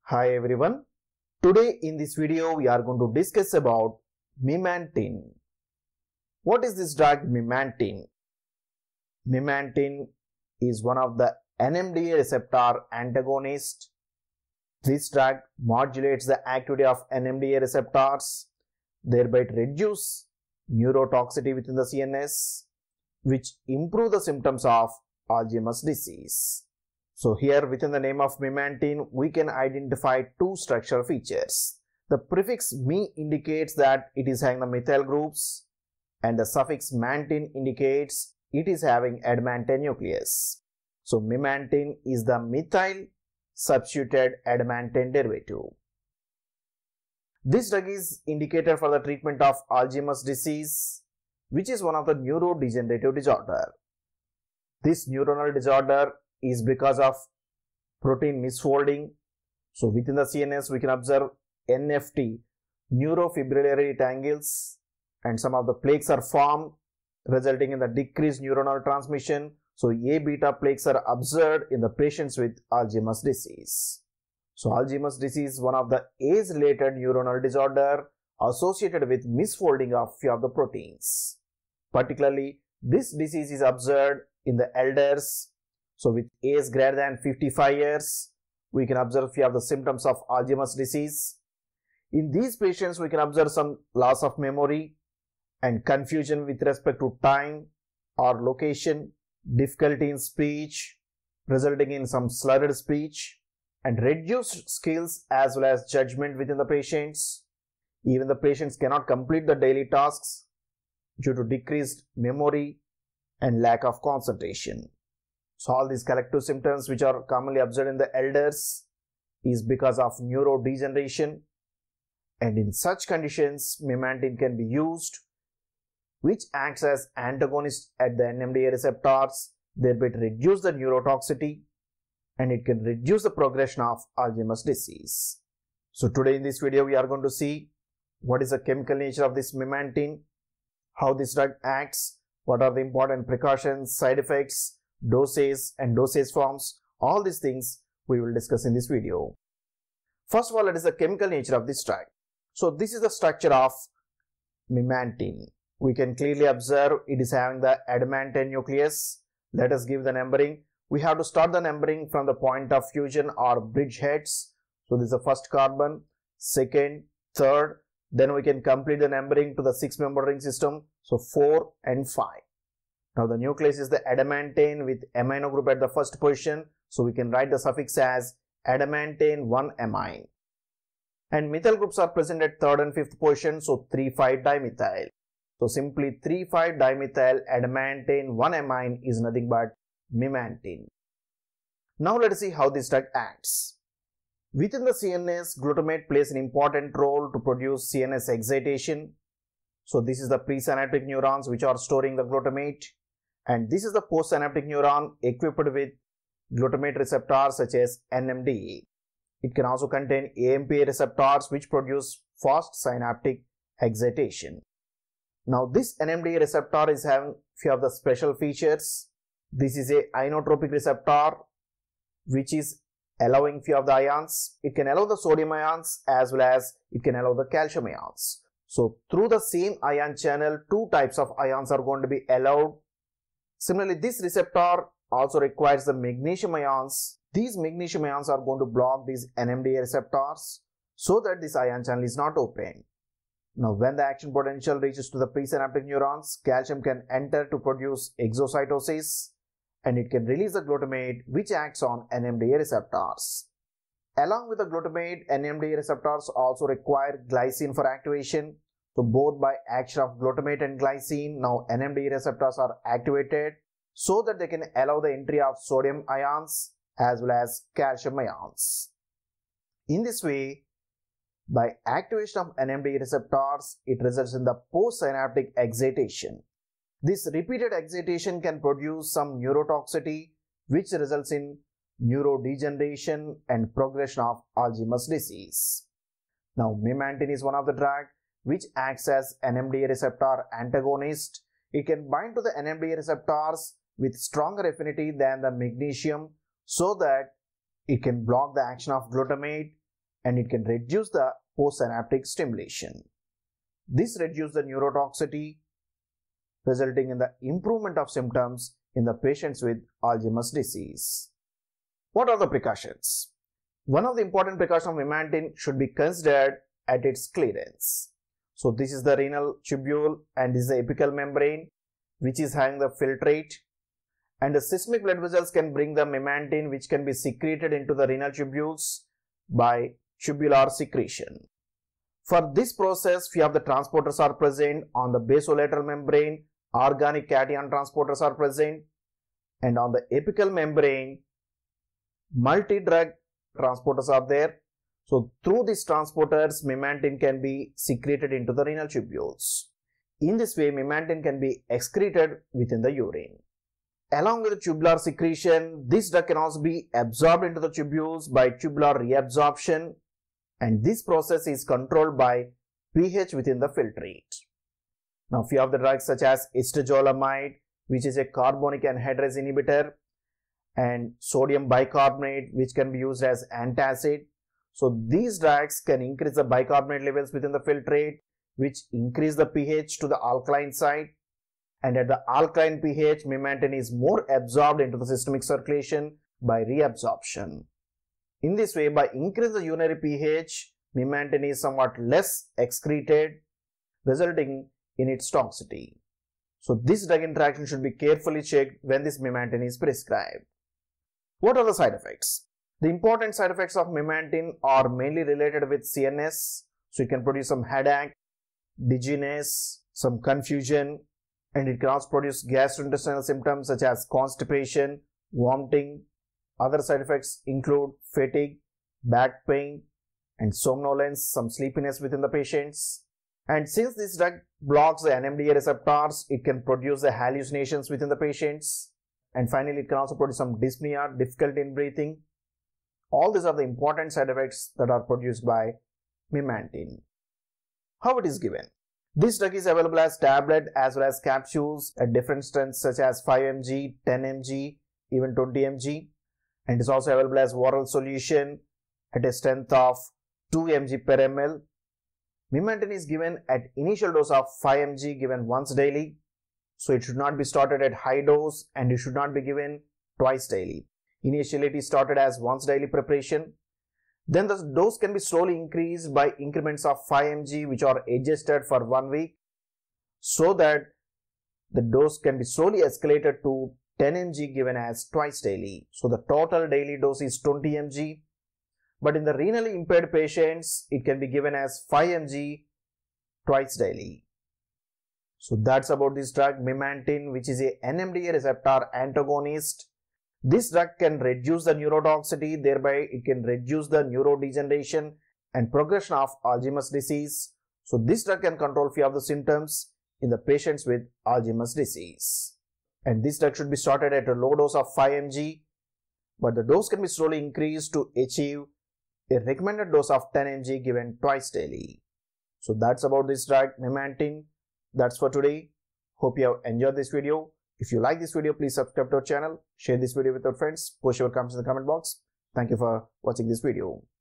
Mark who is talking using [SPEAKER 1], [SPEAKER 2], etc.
[SPEAKER 1] Hi everyone. Today in this video we are going to discuss about memantine. What is this drug memantine? Memantine is one of the NMDA receptor antagonist. This drug modulates the activity of NMDA receptors, thereby it reduces neurotoxicity within the CNS, which improve the symptoms of Alzheimer's disease. So here within the name of memantine, we can identify two structural features. The prefix me indicates that it is having the methyl groups, and the suffix mantine indicates it is having adamantane nucleus. So memantine is the methyl substituted adamantane derivative. This drug is indicated for the treatment of Alzheimer's disease, which is one of the neurodegenerative disorder. This neuronal disorder is because of protein misfolding. So within the CNS we can observe NFT, neurofibrillary tangles, and some of the plaques are formed, resulting in the decreased neuronal transmission. So A beta plaques are observed in the patients with Alzheimer's disease. So Alzheimer's disease is one of the age-related neuronal disorder associated with misfolding of few of the proteins. Particularly, this disease is observed in the elders. So with age greater than 55 years, we can observe few of the symptoms of Alzheimer's disease. In these patients, we can observe some loss of memory and confusion with respect to time or location, difficulty in speech, resulting in some slurred speech, and reduced skills as well as judgment within the patients. Even the patients cannot complete the daily tasks due to decreased memory and lack of concentration. So all these collective symptoms which are commonly observed in the elders is because of neurodegeneration, and in such conditions memantine can be used, which acts as antagonist at the NMDA receptors, thereby it reduce the neurotoxicity and it can reduce the progression of Alzheimer's disease. So today in this video we are going to see what is the chemical nature of this memantine, how this drug acts, what are the important precautions, side effects, dosage and dosage forms. All these things we will discuss in this video. First of all, what is the chemical nature of this drug? So this is the structure of memantine. We can clearly observe it is having the adamantane nucleus. Let us give the numbering. We have to start the numbering from the point of fusion or bridge heads. So this is the first carbon, second, third. Then we can complete the numbering to the 6-member ring system. So 4 and 5. Now the nucleus is the adamantane with amino group at the first position. So we can write the suffix as adamantane 1-amine. And methyl groups are present at 3rd and 5th position. So 3,5-dimethyl. So simply 3,5-dimethyl adamantane 1-amine is nothing but memantine. Now let us see how this drug acts. Within the CNS, glutamate plays an important role to produce CNS excitation. So this is the presynaptic neurons which are storing the glutamate, and this is the postsynaptic neuron equipped with glutamate receptors such as NMDA. It can also contain AMPA receptors which produce fast synaptic excitation. Now this NMDA receptor is having few of the special features. This is a inotropic receptor which is allowing few of the ions. It can allow the sodium ions as well as it can allow the calcium ions. So through the same ion channel, two types of ions are going to be allowed. Similarly, this receptor also requires the magnesium ions. These magnesium ions are going to block these NMDA receptors so that this ion channel is not open. Now when the action potential reaches to the presynaptic neurons, calcium can enter to produce exocytosis, and it can release the glutamate which acts on NMDA receptors. Along with the glutamate, NMDA receptors also require glycine for activation. So both by action of glutamate and glycine, now NMDA receptors are activated so that they can allow the entry of sodium ions as well as calcium ions. In this way, by activation of NMDA receptors, it results in the postsynaptic excitation. This repeated excitation can produce some neurotoxicity which results in neurodegeneration and progression of Alzheimer's disease. Now memantine is one of the drugs which acts as NMDA receptor antagonist. It can bind to the NMDA receptors with stronger affinity than the magnesium so that it can block the action of glutamate and it can reduce the postsynaptic stimulation. This reduces the neurotoxicity, resulting in the improvement of symptoms in the patients with Alzheimer's disease. What are the precautions? One of the important precautions of memantine should be considered at its clearance. So this is the renal tubule and this is the apical membrane which is having the filtrate, and the systemic blood vessels can bring the memantine which can be secreted into the renal tubules by tubular secretion. For this process, few of the transporters are present on the basolateral membrane, organic cation transporters are present, and on the apical membrane, multi-drug transporters are there. So through these transporters, memantine can be secreted into the renal tubules. In this way, memantine can be excreted within the urine. Along with the tubular secretion, this drug can also be absorbed into the tubules by tubular reabsorption, and this process is controlled by pH within the filtrate. Now, few of the drugs such as acetazolamide, which is a carbonic anhydrase inhibitor, and sodium bicarbonate, which can be used as antacid. So these drugs can increase the bicarbonate levels within the filtrate, which increase the pH to the alkaline side, and at the alkaline pH, memantine is more absorbed into the systemic circulation by reabsorption. In this way, by increasing the urinary pH, memantine is somewhat less excreted, resulting in its toxicity. So this drug interaction should be carefully checked when this memantine is prescribed. What are the side effects? The important side effects of memantine are mainly related with CNS. So it can produce some headache, dizziness, some confusion, and it can also produce gastrointestinal symptoms such as constipation, vomiting. Other side effects include fatigue, back pain, and somnolence, some sleepiness within the patients. And since this drug blocks the NMDA receptors, it can produce the hallucinations within the patients. And finally, it can also produce some dyspnea, difficulty in breathing. All these are the important side effects that are produced by memantine. How it is given? This drug is available as tablet as well as capsules at different strengths such as 5 mg, 10 mg, even 20 mg. And it is also available as oral solution at a strength of 2 mg per ml. Memantine is given at initial dose of 5 mg given once daily. So it should not be started at high dose and it should not be given twice daily. Initially it is started as once daily preparation. Then the dose can be slowly increased by increments of 5 mg which are adjusted for 1 week, so that the dose can be slowly escalated to 10 mg given as twice daily. So the total daily dose is 20 mg. But in the renally impaired patients, it can be given as 5 mg twice daily. So that's about this drug memantine, which is a NMDA receptor antagonist. This drug can reduce the neurotoxicity, thereby it can reduce the neurodegeneration and progression of Alzheimer's disease. So this drug can control few of the symptoms in the patients with Alzheimer's disease. And this drug should be started at a low dose of 5 mg, but the dose can be slowly increased to achieve a recommended dose of 10 mg given twice daily. So that's about this drug memantine. That's for today. Hope you have enjoyed this video. If you like this video, please subscribe to our channel, share this video with your friends, post your comments in the comment box. Thank you for watching this video.